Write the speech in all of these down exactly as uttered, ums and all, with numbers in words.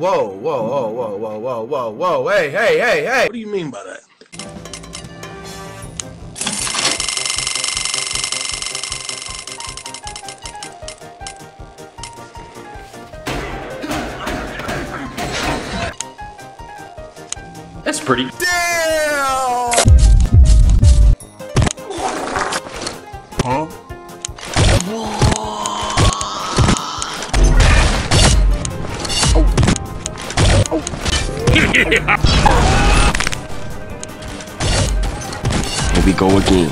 whoa, whoa, whoa, whoa, whoa, whoa, whoa, whoa, hey, hey, hey, hey! What do you mean by that? That's pretty. Damn! Huh? Here we go again.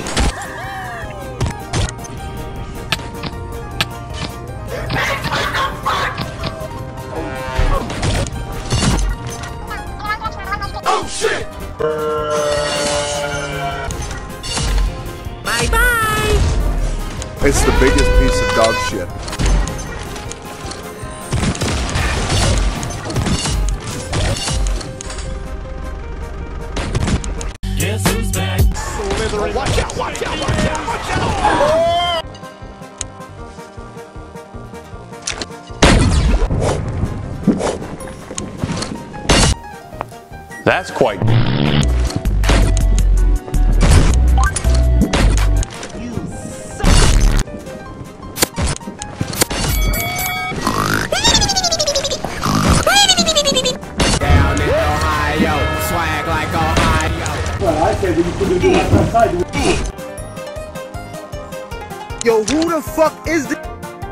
Oh shit! Bye bye! It's the biggest piece of dog shit. Guess who's back? Slithering. Watch out, watch out, watch out, watch out! That's quite. Down in Ohio, swag like Ohio. Well, I said that you couldn't do that outside. Yo, who the fuck is this?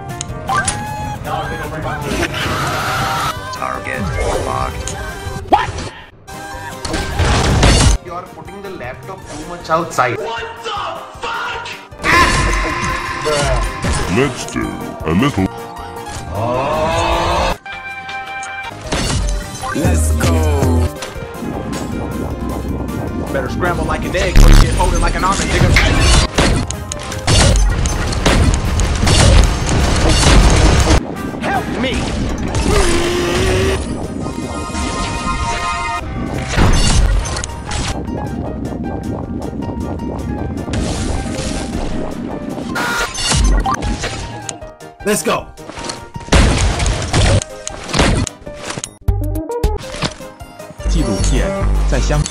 Target locked. You are putting the laptop too much outside. What the fuck? Let's do a little. Let's go. Better scramble like an egg, or you get folded like an omelet, nigga. Help me! Let's go. 纪录片在相。